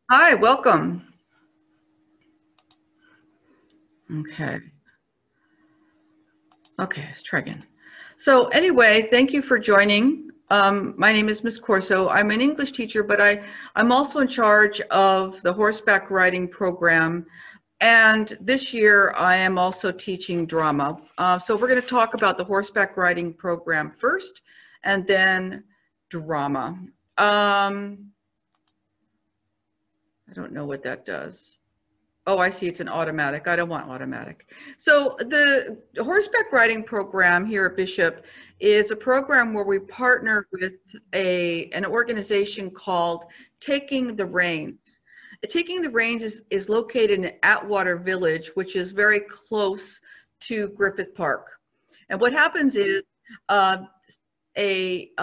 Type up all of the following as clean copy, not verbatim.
Hi, welcome. Okay. Okay, let's try again. So anyway, thank you for joining. My name is Miss Corso. I'm an English teacher, but I'm also in charge of the horseback riding program. And this year I am also teaching drama. So we're going to talk about the horseback riding program first and then drama. I don't know what that does. Oh, I see, it's an automatic. I don't want automatic. So the horseback riding program here at Bishop is a program where we partner with an organization called Taking the Reins. Taking the Reins is located in Atwater Village, which is very close to Griffith Park. And what happens is a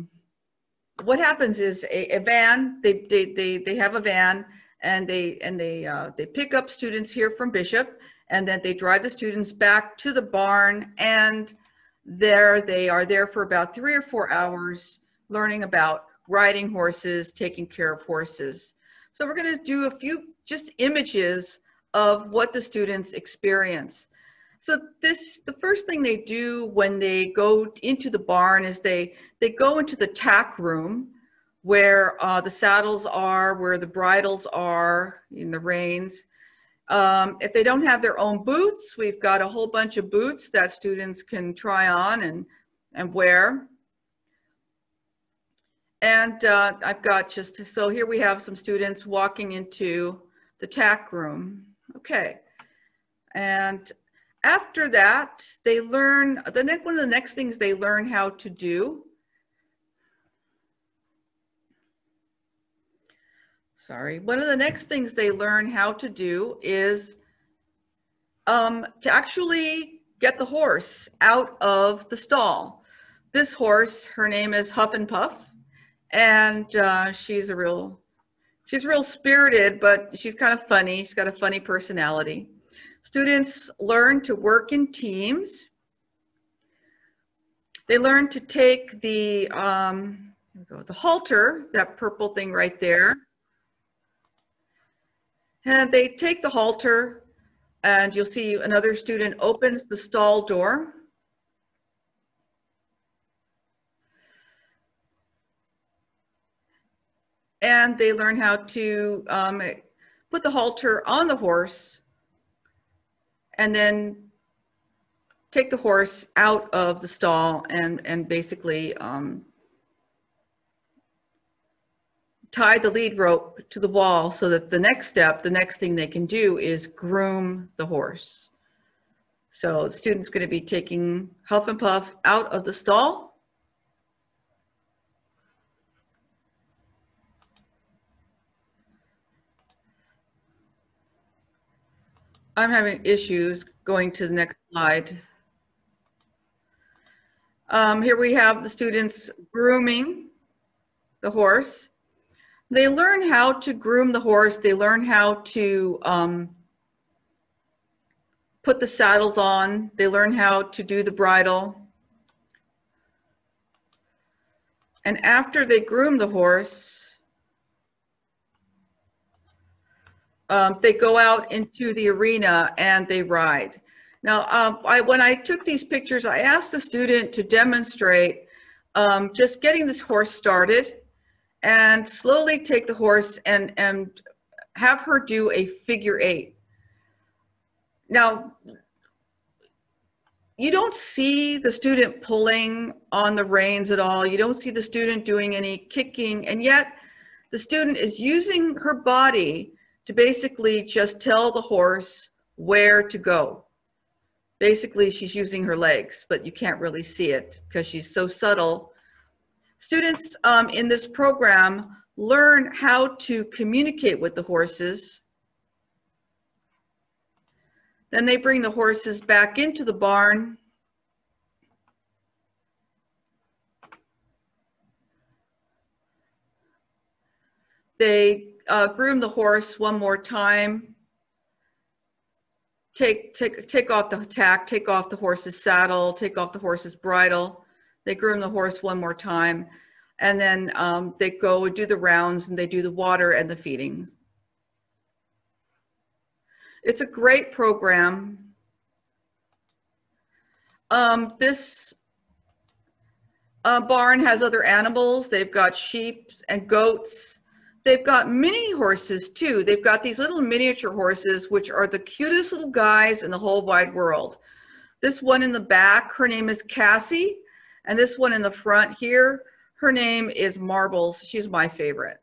van, they have a van, and they pick up students here from Bishop, and then they drive the students back to the barn, and there they are there for about 3 or 4 hours learning about riding horses, taking care of horses. So we're going to do a few just images of what the students experience. So the first thing they do when they go into the barn is they go into the tack room, where the saddles are, where the bridles are, in the reins. If they don't have their own boots, we've got a whole bunch of boots that students can try on and wear. And I've got so here we have some students walking into the tack room. Okay. And after that, they learn, one of the next things they learn how to do one of the next things they learn how to do is to actually get the horse out of the stall. This horse, her name is Huff and Puff, and she's real spirited, but she's kind of funny. She's got a funny personality. Students learn to work in teams. They learn to take the halter, that purple thing right there. And they take the halter, and you'll see another student opens the stall door. And they learn how to put the halter on the horse and then take the horse out of the stall and basically tie the lead rope to the wall, so that the next thing they can do is groom the horse. So the student's going to be taking Huff and Puff out of the stall. I'm having issues going to the next slide. Here we have the students grooming the horse. They learn how to groom the horse. They learn how to put the saddles on. They learn how to do the bridle. And after they groom the horse, they go out into the arena and they ride. Now, when I took these pictures, I asked the student to demonstrate just getting this horse started, and slowly take the horse and have her do a figure 8. Now, you don't see the student pulling on the reins at all. You don't see the student doing any kicking, and yet the student is using her body to basically just tell the horse where to go. Basically, she's using her legs, but you can't really see it because she's so subtle. Students in this program learn how to communicate with the horses. Then they bring the horses back into the barn. They groom the horse one more time. Take off the tack, take off the horse's saddle, take off the horse's bridle. They groom the horse one more time, and then they go and do the rounds, and they do the water and the feedings. It's a great program. This barn has other animals. They've got sheep and goats. They've got mini horses too. They've got these little miniature horses, which are the cutest little guys in the whole wide world. This one in the back, her name is Cassie. And this one in the front here, her name is Marbles. She's my favorite.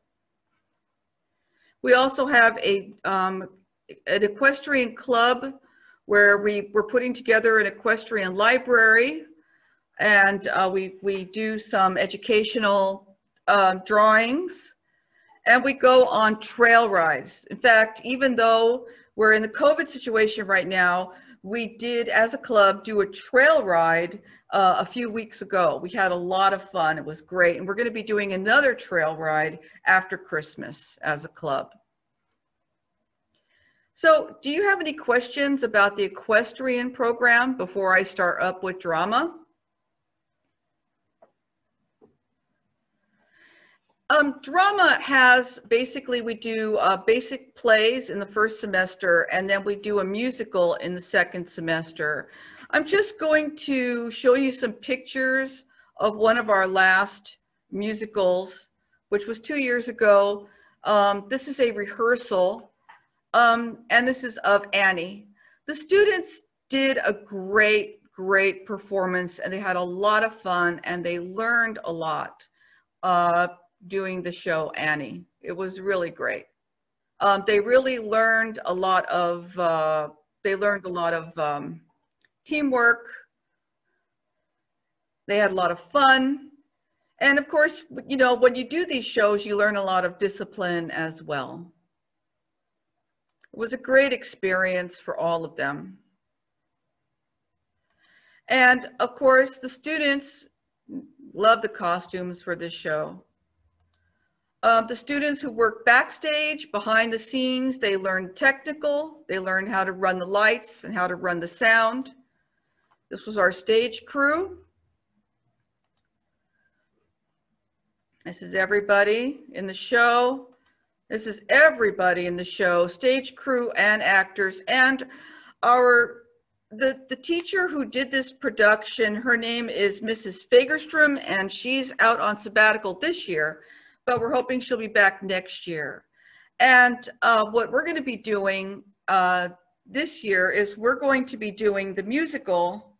We also have an equestrian club where we're putting together an equestrian library, and we do some educational drawings, and we go on trail rides. In fact, even though we're in the COVID situation right now, we did, as a club, do a trail ride a few weeks ago. We had a lot of fun. It was great. And we're going to be doing another trail ride after Christmas as a club. So do you have any questions about the equestrian program before I start up with drama? Drama has, basically we do basic plays in the first semester, and then we do a musical in the second semester. I'm just going to show you some pictures of one of our last musicals, which was 2 years ago. This is a rehearsal, and this is of Annie. The students did a great performance, and they had a lot of fun, and they learned a lot doing the show Annie. It was really great. They really learned a lot of teamwork. They had a lot of fun. And of course, you know, when you do these shows, you learn a lot of discipline as well. It was a great experience for all of them. And of course, the students love the costumes for this show. The students who work backstage, behind the scenes, they learn technical, they learn how to run the lights and how to run the sound. This was our stage crew. This is everybody in the show. This is everybody in the show, stage crew and actors. And the teacher who did this production, her name is Mrs. Fagerstrom, and she's out on sabbatical this year, but we're hoping she'll be back next year. And what we're going to be doing this year is we're going to be doing the musical.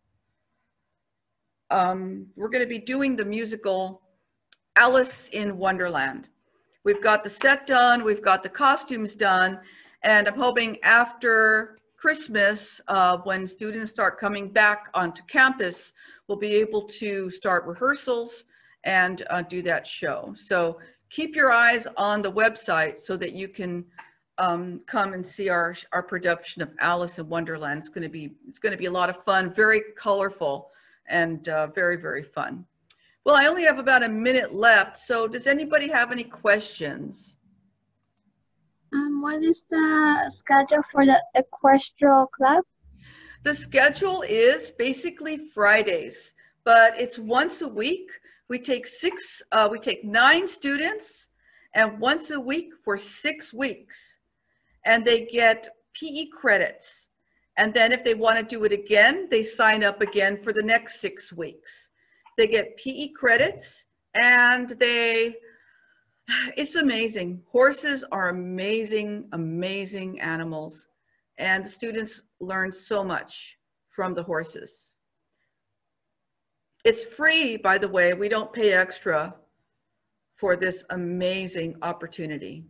We're going to be doing the musical Alice in Wonderland. We've got the set done, we've got the costumes done, and I'm hoping after Christmas, when students start coming back onto campus, we'll be able to start rehearsals and do that show. So keep your eyes on the website so that you can come and see our production of Alice in Wonderland. It's going to be a lot of fun, very colorful, and very fun. Well, I only have about a minute left, so does anybody have any questions? What is the schedule for the equestrian club? The schedule is basically Fridays, but it's once a week. We take 9 students, and once a week for 6 weeks, and they get PE credits. And then if they want to do it again, they sign up again for the next 6 weeks. They get PE credits, and it's amazing. Horses are amazing animals, and the students learn so much from the horses. It's free, by the way. We don't pay extra for this amazing opportunity.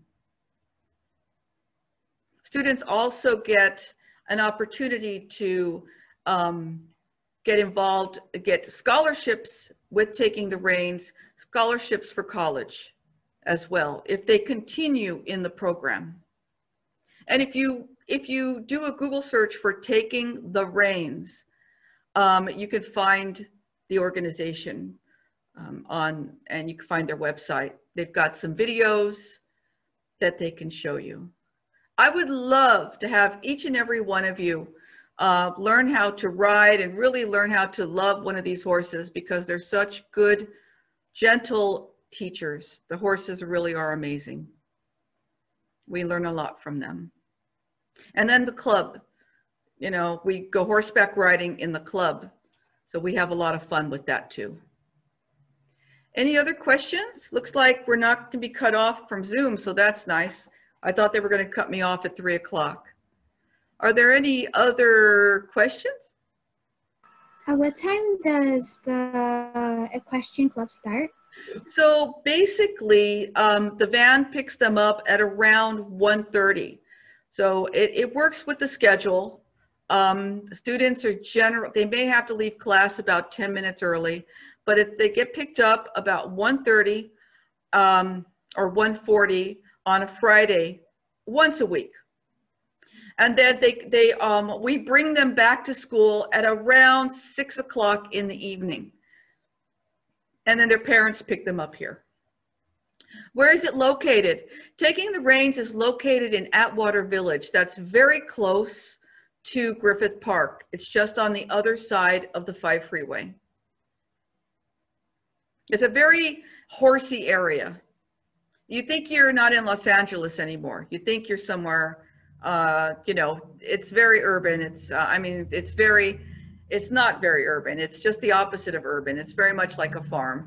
Students also get an opportunity to get involved, get scholarships with taking the reins, scholarships for college as well, if they continue in the program. And if you do a Google search for Taking the Reins, you can find the organization and you can find their website. They've got some videos that they can show you. I would love to have each and every one of you learn how to ride and really learn how to love one of these horses, because they're such good, gentle teachers. The horses really are amazing. We learn a lot from them. And then the club, you know, we go horseback riding in the club. So we have a lot of fun with that too. Any other questions? Looks like we're not going to be cut off from Zoom, so that's nice. I thought they were going to cut me off at 3 o'clock. Are there any other questions? At what time does the equestrian club start? So basically, the van picks them up at around 1:30. So it works with the schedule. Students are they may have to leave class about 10 minutes early, but if they get picked up about 1:30 or 1:40 on a Friday, once a week. And then we bring them back to school at around 6 o'clock in the evening. And then their parents pick them up here. Where is it located? Taking the Reins is located in Atwater Village. That's very close to Griffith Park. It's just on the other side of the 5 freeway. It's a very horsey area. You think you're not in Los Angeles anymore. You think you're somewhere, you know, it's very urban. It's, I mean, it's not very urban. It's just the opposite of urban. It's very much like a farm.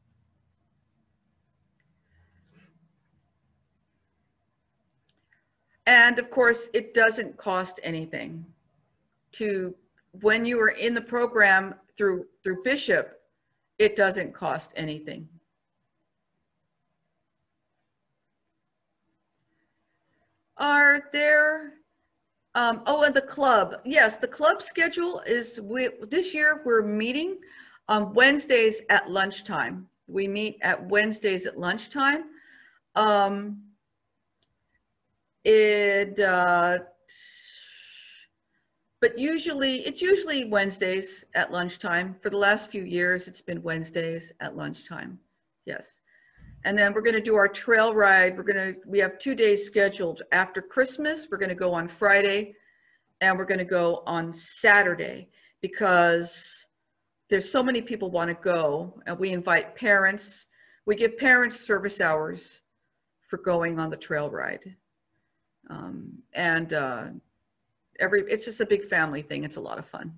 And of course, it doesn't cost anything when you are in the program through Bishop, it doesn't cost anything. Are there, oh, and the club. Yes, the club schedule is, this year we're meeting on Wednesdays at lunchtime. We meet at Wednesdays at lunchtime. But it's usually Wednesdays at lunchtime. For the last few years, it's been Wednesdays at lunchtime. Yes. And then we're going to do our trail ride. We have 2 days scheduled. After Christmas, we're going to go on Friday and we're going to go on Saturday because there's so many people want to go, and we invite parents. We give parents service hours for going on the trail ride. It's just a big family thing. It's a lot of fun.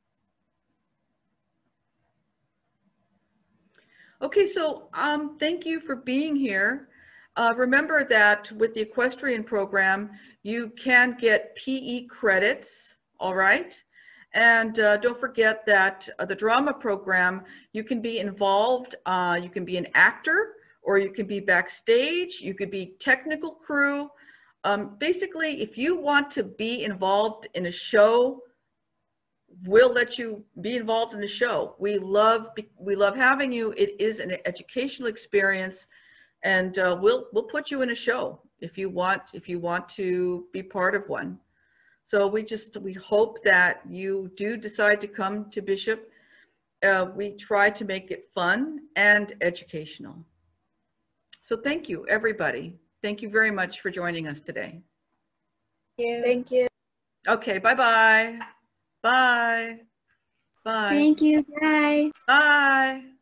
Okay, so thank you for being here. Remember that with the equestrian program, you can get PE credits, all right? And don't forget that the drama program, you can be involved, you can be an actor, or you can be backstage, you could be technical crew. Basically, if you want to be involved in a show, we'll let you be involved in the show. We love having you. It is an educational experience, and we'll put you in a show if you want to be part of one. So we hope that you do decide to come to Bishop. We try to make it fun and educational. So thank you, everybody. Thank you very much for joining us today. Thank you. Okay, bye-bye. Bye. Bye. Thank you. Bye. Bye.